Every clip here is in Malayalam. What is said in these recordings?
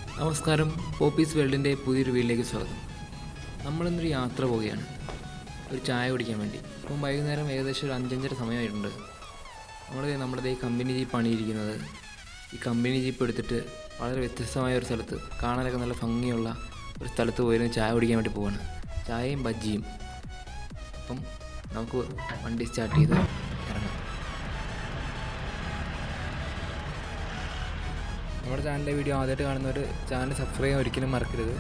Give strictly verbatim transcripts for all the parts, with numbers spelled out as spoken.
നമസ്കാരം, പോപ്പീസ് വേൾഡിൻ്റെ പുതിയൊരു വീട്ടിലേക്ക് സ്വാഗതം. നമ്മളിന്നൊരു യാത്ര പോവുകയാണ്, ഒരു ചായ കുടിക്കാൻ വേണ്ടി. ഇപ്പം വൈകുന്നേരം ഏകദേശം ഒരു അഞ്ചഞ്ചര സമയമായിട്ടുണ്ട്. നമ്മൾ നമ്മുടെ ഈ കമ്പനി ജീപ്പാണ് ഇരിക്കുന്നത്. ഈ കമ്പനി ജീപ്പ് എടുത്തിട്ട് വളരെ വ്യത്യസ്തമായ ഒരു സ്ഥലത്ത്, കാണാനൊക്കെ നല്ല ഭംഗിയുള്ള ഒരു സ്ഥലത്ത് പോയിരുന്ന് ചായ കുടിക്കാൻ വേണ്ടി പോവാണ്. ചായയും ബജ്ജിയും. അപ്പം നമുക്ക് വണ്ടി സ്റ്റാർട്ട് ചെയ്ത് ഇറങ്ങാം. നമ്മുടെ ചാനലിലെ വീഡിയോ ആദ്യമായിട്ട് കാണുന്നവർ ചാനൽ സബ്സ്ക്രൈബ് ചെയ്യാൻ ഒരിക്കലും മറക്കരുത്.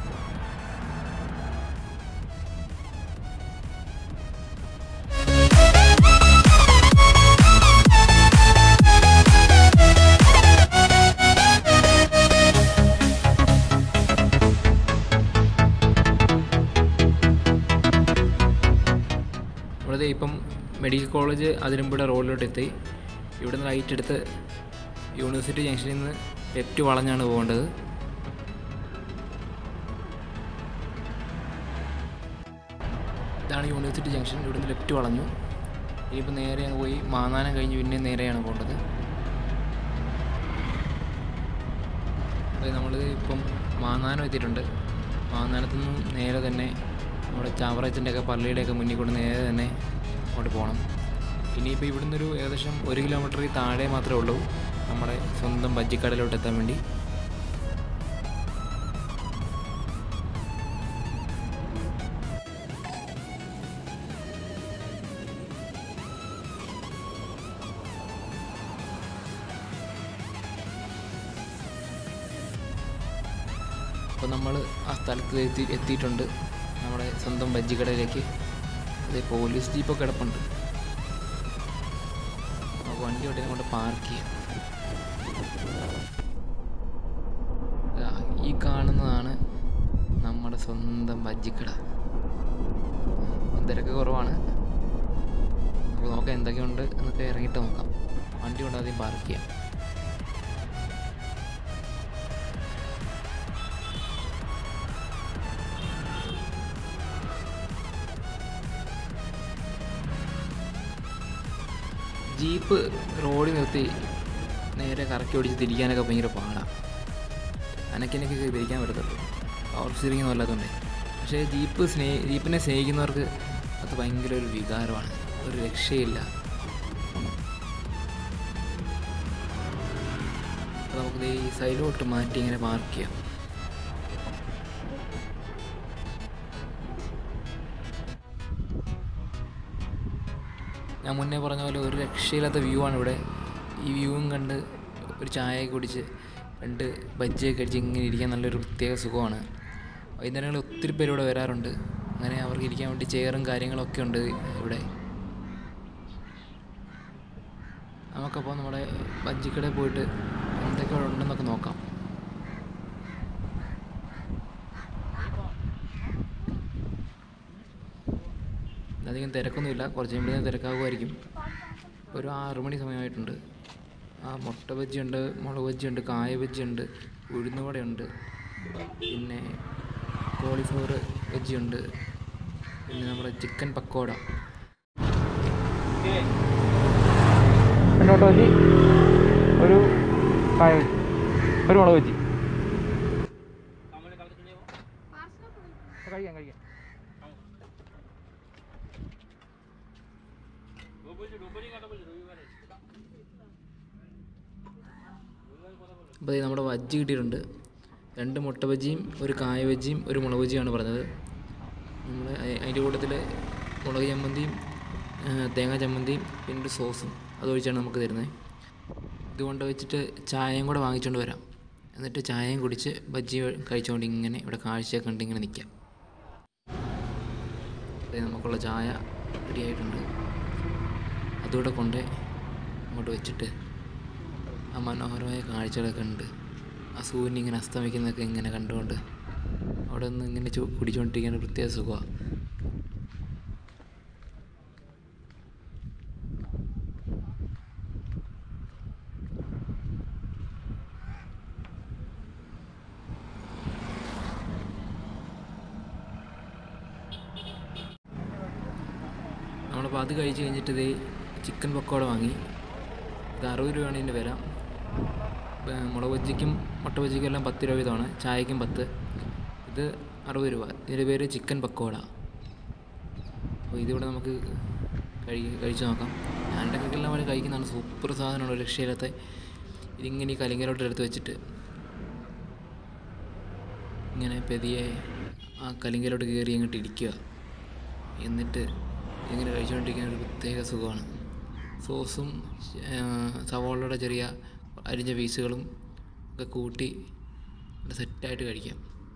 ഇവിടെ ഇപ്പം മെഡിക്കൽ കോളേജ് അതിരമ്പുഴ റോഡിലോട്ട് എത്തി. ഇവിടെ നിന്ന് റൈറ്റ് എടുത്ത് യൂണിവേഴ്സിറ്റി ജംഗ്ഷനിൽ നിന്ന് ലെഫ്റ്റ് വളഞ്ഞാണ് പോകേണ്ടത്. ഇതാണ് യൂണിവേഴ്സിറ്റി ജംഗ്ഷൻ. ഇവിടുന്ന് ലെഫ്റ്റ് വളഞ്ഞു. ഇനിയിപ്പോൾ നേരെ പോയി മാന്നാനം കഴിഞ്ഞ് പിന്നെ നേരെയാണ് പോകേണ്ടത്. അതായത് നമ്മൾ ഇപ്പം മാന്നാനം എത്തിയിട്ടുണ്ട്. മാന്നാനത്തു നിന്നും നേരെ തന്നെ നമ്മുടെ ചാവറച്ചൻ്റെയൊക്കെ പള്ളിയുടെയൊക്കെ മുന്നിൽ കൊണ്ട് നേരെ തന്നെ അങ്ങോട്ട് പോകണം. ഇനിയിപ്പോൾ ഇവിടുന്ന് ഒരു ഏകദേശം ഒരു കിലോമീറ്റർ താഴെ മാത്രമേ ഉള്ളൂ നമ്മുടെ സ്വന്തം ബജ്ജിക്കടയിലോട്ട് എത്താൻ വേണ്ടി. അപ്പോൾ നമ്മൾ ആ സ്ഥലത്ത് എത്തി എത്തിയിട്ടുണ്ട് നമ്മുടെ സ്വന്തം ബജ്ജിക്കടയിലേക്ക്. അതേ പോലീസ് ജീപ്പൊക്കെ കിടപ്പുണ്ട്. വണ്ടി ഇവിടെ കൊണ്ട് പാർക്ക് ചെയ്യാം. ഈ കാണുന്നതാണ് നമ്മുടെ സ്വന്തം ബജ്ജിക്കട. തിരക്ക് കുറവാണ്. അപ്പോൾ നോക്കാം എന്തൊക്കെയുണ്ട് എന്നൊക്കെ ഇറങ്ങിയിട്ട് നോക്കാം. വണ്ടി കൊണ്ട് ആദ്യം പാർക്ക് ചെയ്യാം. ജീപ്പ് റോഡിൽ നിർത്തി നേരെ കറക്കി ഓടിച്ച് തിരിക്കാനൊക്കെ ഭയങ്കര പാടാണ്. അനക്കിനൊക്കെ തിരിക്കാൻ പറ്റത്തുള്ളൂ, പവർ സ്റ്റിയറിംഗ് ഒന്നും അല്ലാത്തതുകൊണ്ട്. പക്ഷേ ജീപ്പ് സ്നേഹി ജീപ്പിനെ സ്നേഹിക്കുന്നവർക്ക് അത് ഭയങ്കര ഒരു വികാരമാണ്, ഒരു രക്ഷയില്ല. അപ്പോൾ നമുക്കിത് ഈ സൈഡിലോട്ട് മാറ്റി ഇങ്ങനെ പാർക്ക് ചെയ്യാം. ഞാൻ മുന്നേ പറഞ്ഞ പോലെ ഒരു രക്ഷയില്ലാത്ത വ്യൂ ആണ് ഇവിടെ. ഈ വ്യൂവും കണ്ട് ഒരു ചായയൊക്കെ കുടിച്ച് രണ്ട് ബജ്ജിയൊക്കെ അടിച്ച് ഇങ്ങനെ ഇരിക്കാൻ നല്ലൊരു പ്രത്യേക സുഖമാണ്. വൈകുന്നേരങ്ങളിൽ ഒത്തിരി പേര് ഇവിടെ വരാറുണ്ട്. അങ്ങനെ അവർക്ക് ഇരിക്കാൻ വേണ്ടി ചെയറും കാര്യങ്ങളൊക്കെ ഉണ്ട് ഇവിടെ. നമുക്കപ്പോൾ നമ്മുടെ ബജ്ജിക്കടയിൽ പോയിട്ട് എന്തൊക്കെ ഇവിടെ ഉണ്ടെന്നൊക്കെ നോക്കാം. അധികം തിരക്കൊന്നുമില്ല, കുറച്ച് കഴിയുമ്പോഴേ തിരക്കാകുമായിരിക്കും. ഒരു ആറു മണി സമയമായിട്ടുണ്ട്. ആ മുട്ട ബജ്ജിയുണ്ട്, മുളക് ബജ്ജിയുണ്ട്, കായ ബജ്ജിയുണ്ട്, ഉഴുന്നുവടയുണ്ട്, പിന്നെ കോളിഫ്ലവർ ബജ്ജിയുണ്ട്, പിന്നെ നമ്മുടെ ചിക്കൻ പക്കോട, മുട്ട ബജ്ജി, ഒരു കായ ബജ്ജി, ഒരു മുളക് ബജ്ജി. കഴിക്കാം കഴിക്കാം. അപ്പോൾ നമ്മുടെ ബജ്ജി കിട്ടിയിട്ടുണ്ട്. രണ്ട് മുട്ട ബജ്ജിയും ഒരു കായ ബജ്ജിയും ഒരു മുളക് ബജ്ജിയാണ് പറഞ്ഞത്. നമ്മൾ അതിൻ്റെ കൂട്ടത്തിൽ മുളക് ചമ്മന്തിയും തേങ്ങാ ചമ്മന്തിയും പിന്നെ ഒരു സോസും അതൊഴിച്ചാണ് നമുക്ക് തരുന്നത്. ഇതുകൊണ്ട് വെച്ചിട്ട് ചായയും കൂടെ വാങ്ങിച്ചുകൊണ്ട് വരാം. എന്നിട്ട് ചായയും കുടിച്ച് ബജ്ജി കഴിച്ചുകൊണ്ട് ഇങ്ങനെ ഇവിടെ കാഴ്ചയൊക്കെ കണ്ട് ഇങ്ങനെ നിൽക്കാം. അതായത് നമുക്കുള്ള ചായ റെഡി ആയിട്ടുണ്ട്. അതുകൂടെ കൊണ്ട് അങ്ങോട്ട് വെച്ചിട്ട് ആ മനോഹരമായ കാഴ്ചകളൊക്കെ ഉണ്ട്. ആ സൂര്യൻ ഇങ്ങനെ അസ്തമിക്കുന്നതൊക്കെ ഇങ്ങനെ കണ്ടുകൊണ്ട് അവിടെ നിന്ന് ഇങ്ങനെ ചു കുടിച്ചുകൊണ്ടിരിക്കാൻ ഒരു പ്രത്യേക സുഖമാണ്. നമ്മളിപ്പോൾ അത് കഴിച്ച് കഴിഞ്ഞിട്ട് ഇത് ചിക്കൻ പക്കോട വാങ്ങി. ഇത് അറുപത് രൂപയാണ് ഇതിൻ്റെ വില. മുളക് ബജ്ജിക്കും മുട്ട ബജിക്കെല്ലാം പത്ത് രൂപ വീതമാണ്, ചായക്കും പത്ത്. ഇത് അറുപത് രൂപ. ഇതിൻ്റെ പേര് ചിക്കൻ പക്കോട. അപ്പോൾ ഇതിവിടെ നമുക്ക് കഴി കഴിച്ച് നോക്കാം. ഞാൻ ഇടയ്ക്കെല്ലാം വരെ കഴിക്കുന്നതാണ്. സൂപ്പർ സാധനമാണ്, ഒരു രക്ഷയില്ലാത്ത. ഇതിങ്ങനെ ഈ കലിങ്കലോട്ട് എടുത്ത് വെച്ചിട്ട് ഇങ്ങനെ പെതിയെ ആ കലിങ്കലോട്ട് കയറി അങ്ങോട്ട് ഇരിക്കുക. എന്നിട്ട് ഇങ്ങനെ കഴിച്ചുകൊണ്ടിരിക്കുന്ന ഒരു പ്രത്യേക സുഖമാണ്. സോസും സവോളയുടെ ചെറിയ അരിഞ്ഞ പീസുകളും ഒക്കെ കൂട്ടി സെറ്റായിട്ട് കഴിക്കാം.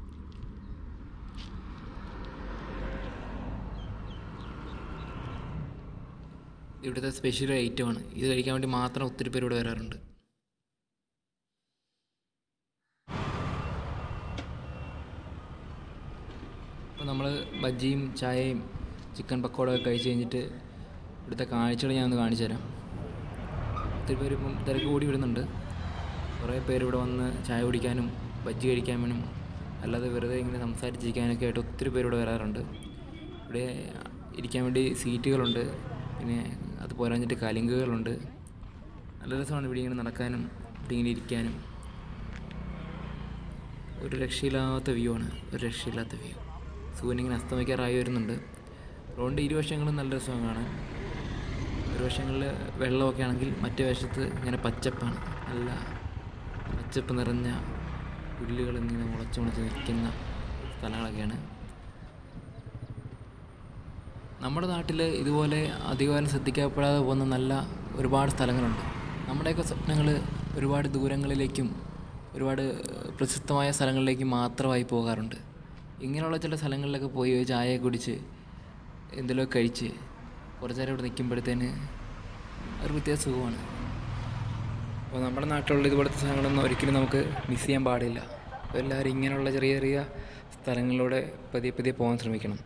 ഇവിടുത്തെ സ്പെഷ്യൽ ഐറ്റമാണ്. ഇത് കഴിക്കാൻ വേണ്ടി മാത്രം ഒത്തിരി പേര് ഇവിടെ വരാറുണ്ട്. അപ്പോൾ നമ്മൾ ബജ്ജിയും ചായയും ചിക്കൻ പക്കോടയൊക്കെ കഴിച്ച് കഴിഞ്ഞിട്ട് ഇവിടുത്തെ കാഴ്ചകൾ ഞാൻ ഒന്ന് കാണിച്ചു തരാം. ഒത്തിരി പേര് ഇപ്പം തിരക്ക് കൂടി വരുന്നുണ്ട്. കുറേ പേര് ഇവിടെ വന്ന് ചായ കുടിക്കാനും ബജ്ജി കഴിക്കാനും അല്ലാതെ വെറുതെ ഇങ്ങനെ സംസാരിച്ചിരിക്കാനൊക്കെ ആയിട്ട് ഒത്തിരി പേര് ഇവിടെ വരാറുണ്ട്. ഇവിടെ ഇരിക്കാൻ വേണ്ടി സീറ്റുകളുണ്ട്, പിന്നെ അത് പോരാഞ്ഞിട്ട് കലിങ്കുകളുണ്ട്. നല്ല രസമാണ് ഇവിടെ ഇങ്ങനെ നടക്കാനും ഇവിടെ ഇങ്ങനെ ഇരിക്കാനും. ഒരു രക്ഷയില്ലാത്ത വ്യൂ ആണ്, ഒരു രക്ഷയില്ലാത്ത വ്യൂ. സൂര്യൻ ഇങ്ങനെ അസ്തമിക്കാറായി വരുന്നുണ്ട്. റോഡിൻ്റെ ഇരുവശങ്ങളും നല്ല രസമാണ് കാണാൻ. ഒരു വശങ്ങളിൽ വെള്ളമൊക്കെ ആണെങ്കിൽ മറ്റേ വശത്ത് ഇങ്ങനെ പച്ചപ്പാണ്, നല്ല പച്ചപ്പ് നിറഞ്ഞ പുല്ലുകൾ ഇങ്ങനെ മുളച്ച് മുളച്ച് നിൽക്കുന്ന സ്ഥലങ്ങളൊക്കെയാണ്. നമ്മുടെ നാട്ടിൽ ഇതുപോലെ അധികം ശ്രദ്ധിക്കപ്പെടാതെ പോകുന്ന നല്ല ഒരുപാട് സ്ഥലങ്ങളുണ്ട്. നമ്മുടെയൊക്കെ സ്വപ്നങ്ങൾ ഒരുപാട് ദൂരങ്ങളിലേക്കും ഒരുപാട് പ്രശസ്തമായ സ്ഥലങ്ങളിലേക്കും മാത്രമായി പോകാറുണ്ട്. ഇങ്ങനെയുള്ള ചില സ്ഥലങ്ങളിലൊക്കെ പോയി ചായ കുടിച്ച് എന്തെങ്കിലുമൊക്കെ കഴിച്ച് കുറച്ച് നേരം ഇവിടെ നിൽക്കുമ്പോഴത്തേന് ഒരു പ്രത്യേക സുഖമാണ്. അപ്പോൾ നമ്മുടെ നാട്ടിലുള്ള ഇതുപോലത്തെ സ്ഥലങ്ങളൊന്നും ഒരിക്കലും നമുക്ക് മിസ് ചെയ്യാൻ പാടില്ല. അപ്പോൾ എല്ലാവരും ഇങ്ങനെയുള്ള ചെറിയ ചെറിയ സ്ഥലങ്ങളിലൂടെ പതിയെ പതിയെ പോകാൻ ശ്രമിക്കണം.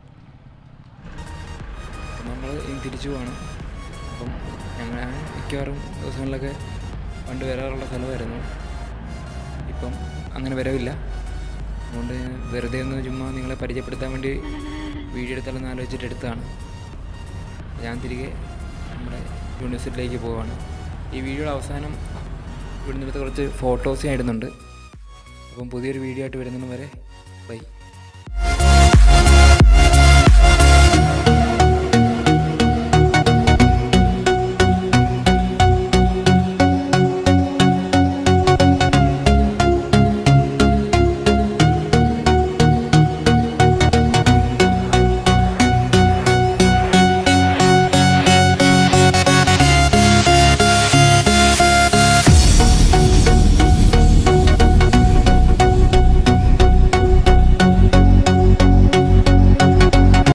നമ്മൾ ഇനി തിരിച്ചു പോകണം. അപ്പം ഞങ്ങൾ മിക്കവാറും ദിവസങ്ങളിലൊക്കെ പണ്ട് വരാറുള്ള സ്ഥലമായിരുന്നു. ഇപ്പം അങ്ങനെ വരവില്ല. അതുകൊണ്ട് വെറുതെ ഒന്ന് ചുമ്മാ നിങ്ങളെ പരിചയപ്പെടുത്താൻ വേണ്ടി വീഡിയോ എടുത്താലെന്ന് ആലോചിച്ചിട്ട് എടുത്തതാണ്. ഞാൻ തിരികെ നമ്മുടെ യൂണിവേഴ്സിറ്റിയിലേക്ക് പോവുകയാണ്. ഈ വീഡിയോയുടെ അവസാനം ഇവിടുന്ന് എടുത്ത് കുറച്ച് ഫോട്ടോസ് ഞാൻ ഇടുന്നുണ്ട്. അപ്പം പുതിയൊരു വീഡിയോ ആയിട്ട് വരുന്നതിന് വരെ ബൈ.